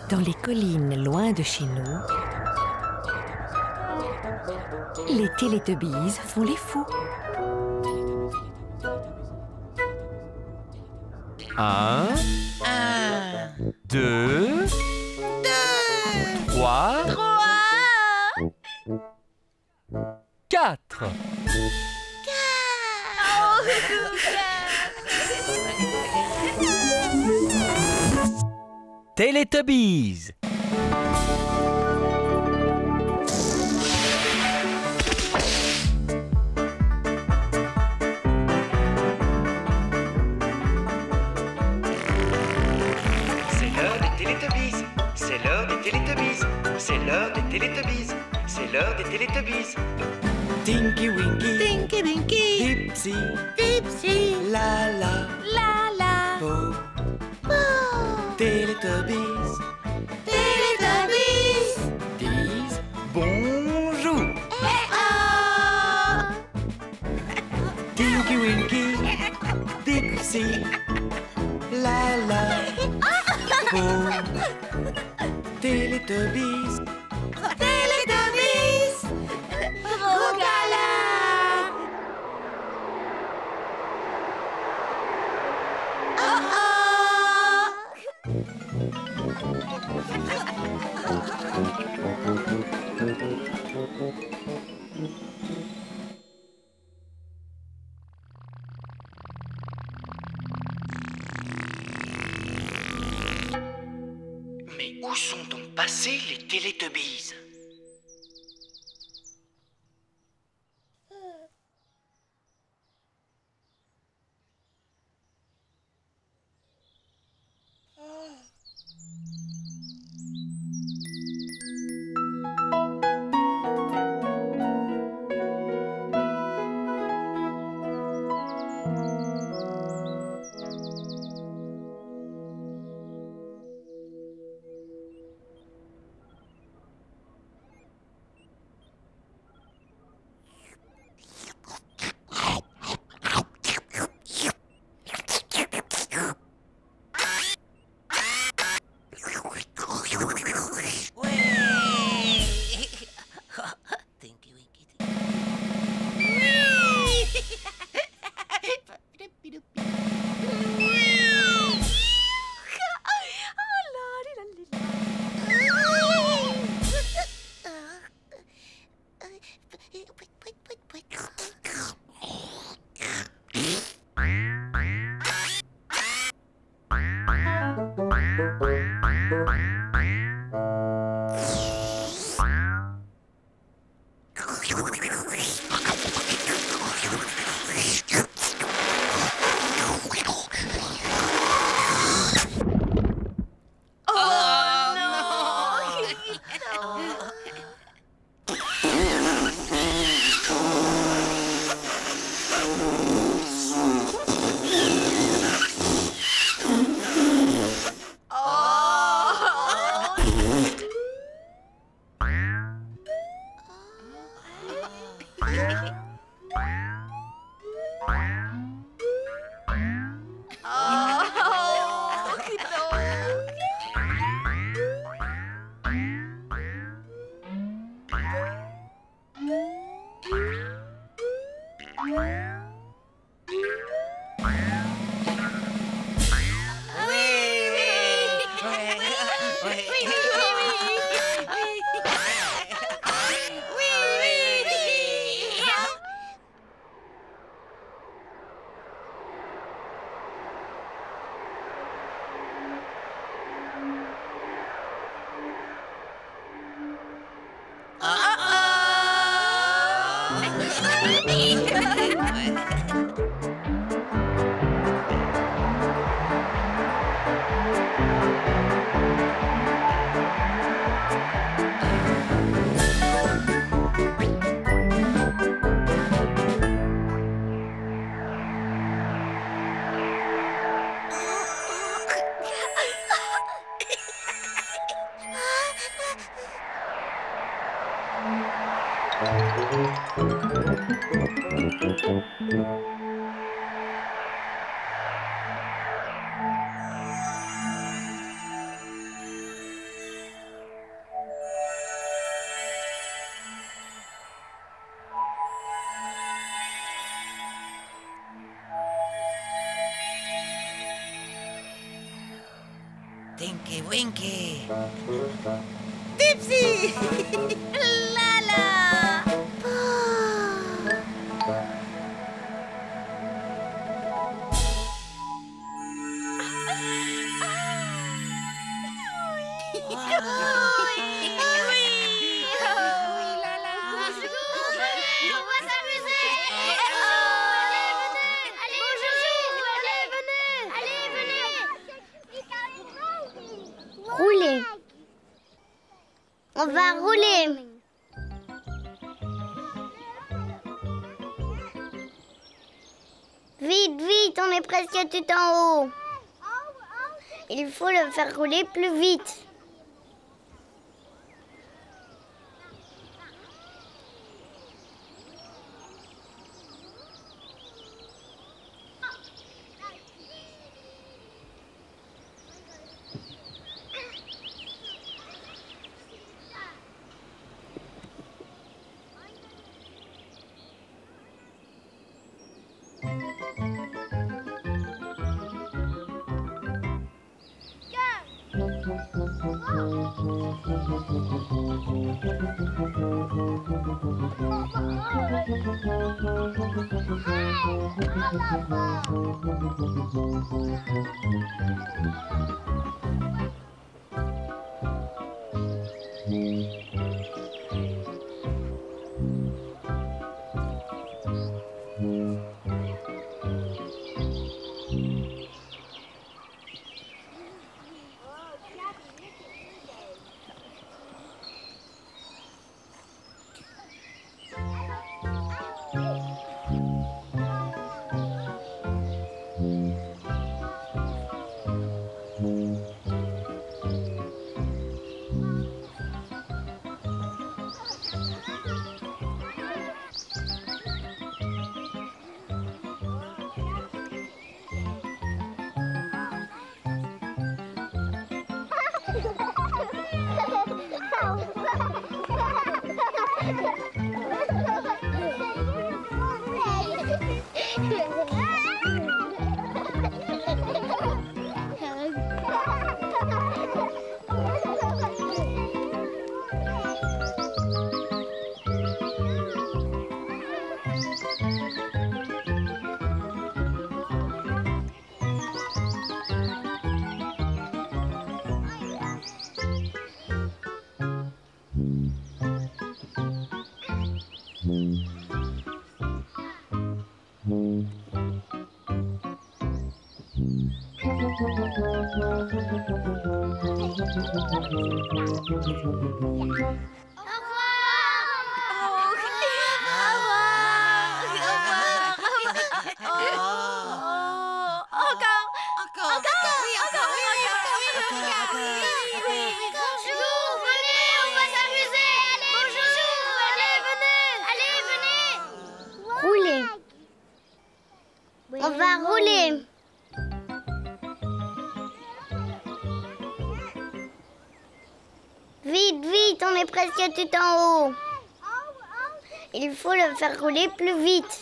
Dans les collines loin de chez nous, les Télétubbies font les fous. 1, 2, 3, 4. Télétubbies. C'est l'heure des Télétubbies. C'est l'heure des Télétubbies. C'est l'heure des Télétubbies. C'est l'heure des Télétubbies. Tinky Winky, Tinky Winky, Dipsy, Dipsy, Lala, Lala, Po, Télétubbies Télétubbies, disent bonjour. Tinky Winky, Dipsy, Lala, Po, Télétubbies. Télétubbies, gros câlin. Mais où sont donc passés les Télétubbies? Tinky Winky. Tinky Winky. Dipsy. Lala. Rouler. On va rouler. Vite, vite, on est presque tout en haut. Il faut le faire rouler plus vite. Rouler. On va rouler. Vite, vite, on est presque tout en haut. Il faut le faire rouler plus vite.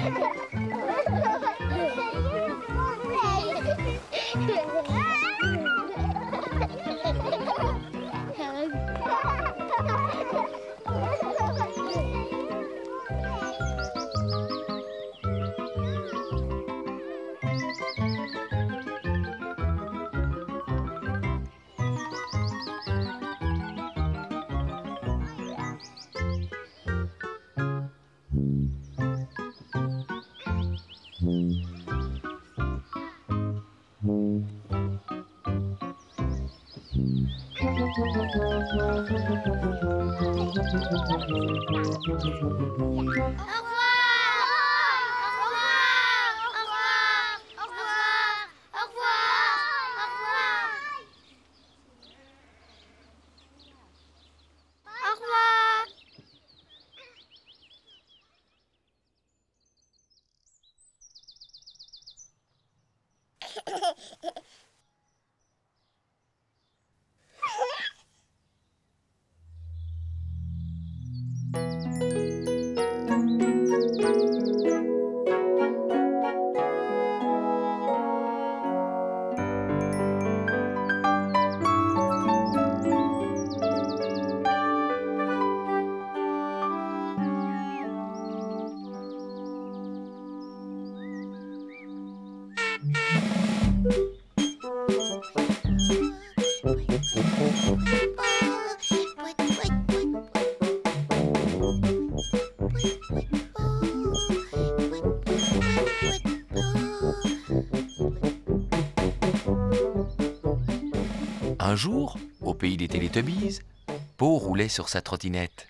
Un jour, au pays des Télétubbies, Po roulait sur sa trottinette.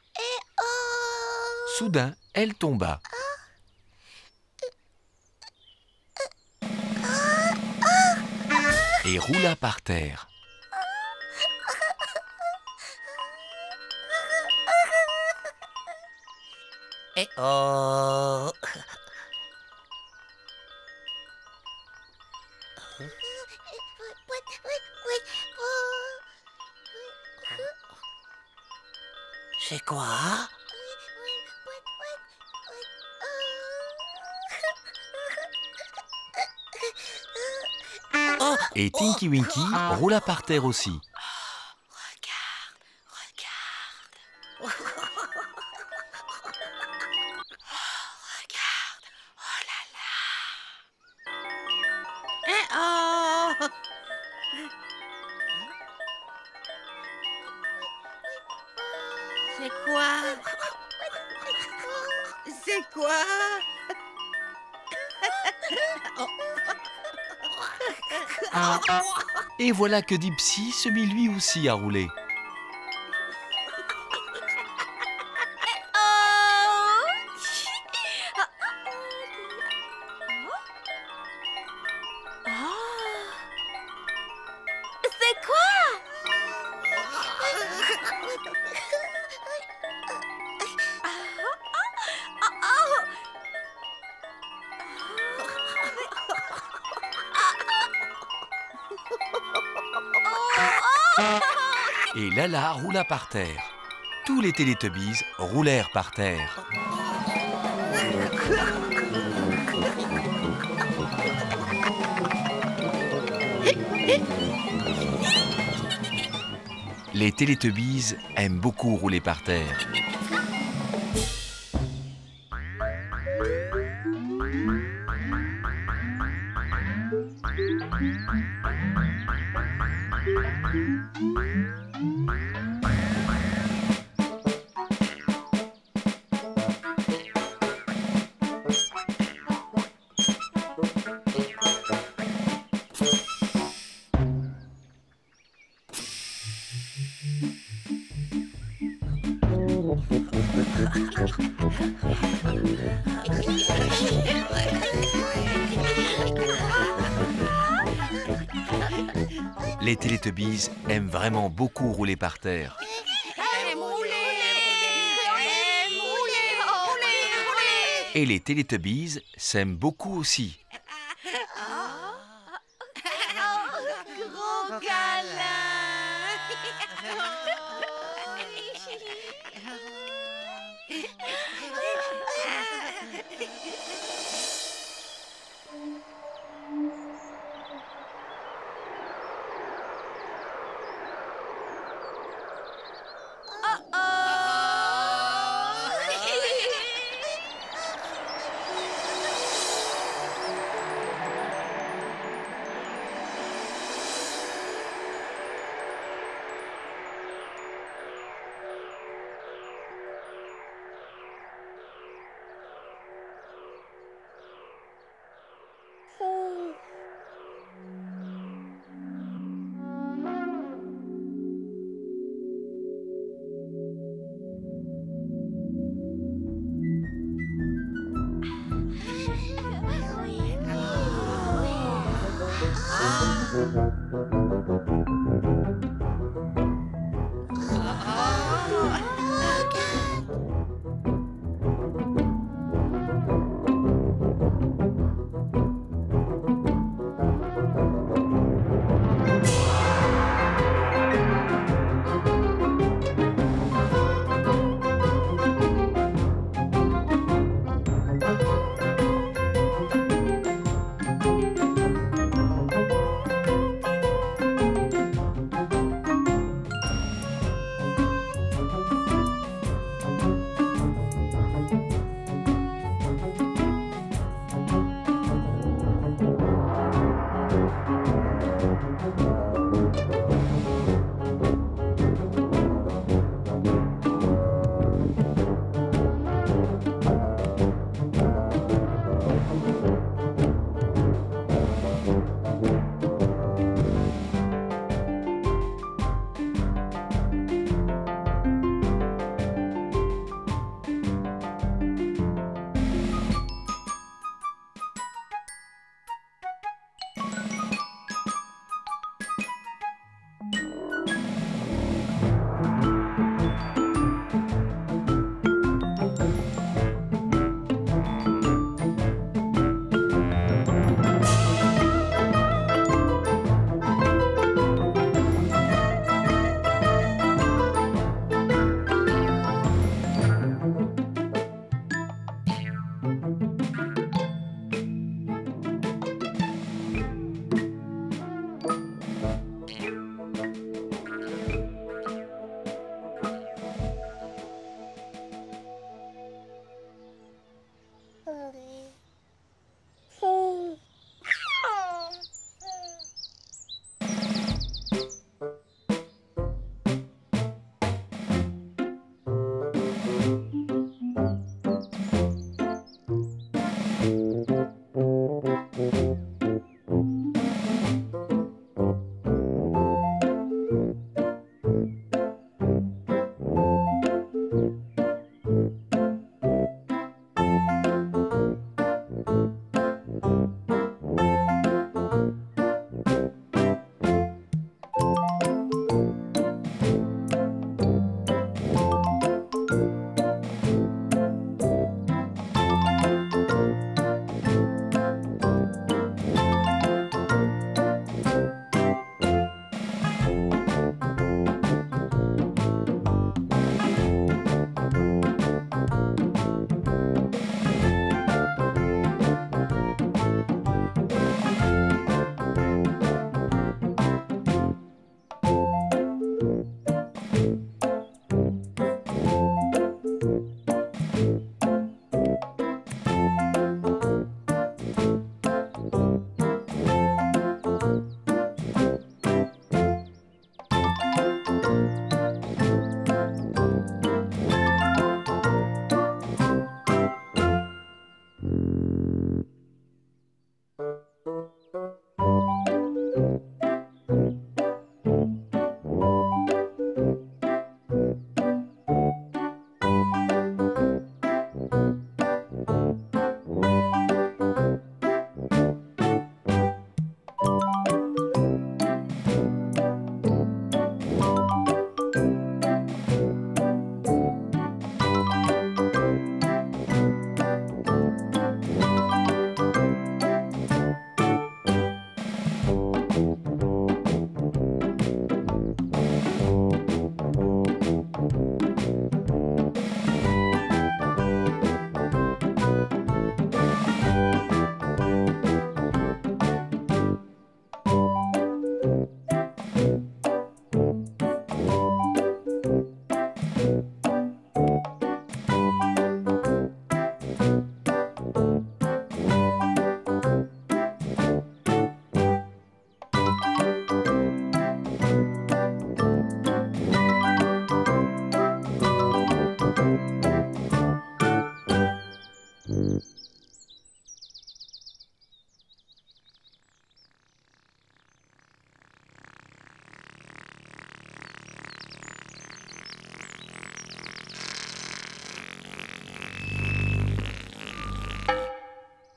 Soudain, elle tomba. Et roula par terre. Eh oh! C'est quoi? Et Tinky Winky roula par terre aussi. Regarde, regarde. Regarde. Oh là là. Eh oh! C'est quoi? C'est quoi? Et voilà que Dipsy se mit lui aussi à rouler. C'est quoi? Et Lala roula par terre. Tous les Télétubbies roulèrent par terre. Les Télétubbies aiment beaucoup rouler par terre. Les Télétubbies aiment vraiment beaucoup rouler par terre. Et les Télétubbies s'aiment beaucoup aussi. Gros câlin.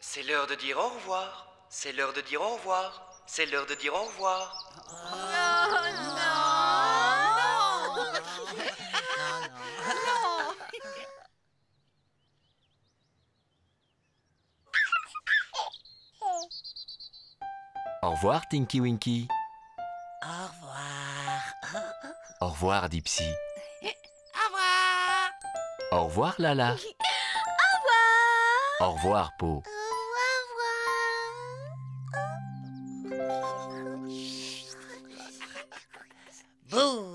C'est l'heure de dire au revoir. C'est l'heure de dire au revoir. C'est l'heure de dire au revoir. Au revoir, Tinky Winky. Au revoir. Au revoir, Dipsy. Au revoir. Au revoir, Lala. Au revoir, Po. Bouh.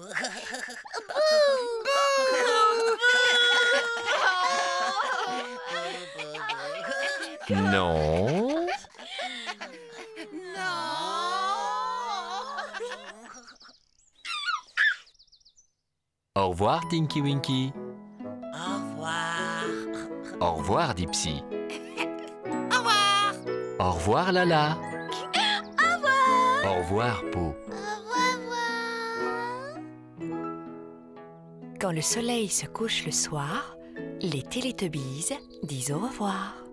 Non. Au revoir, Tinky Winky. Au revoir. Au revoir, Dipsy. Au revoir. Au revoir, Lala. Au revoir. Au revoir, Po. Quand le soleil se couche le soir, les Télétubbies disent au revoir.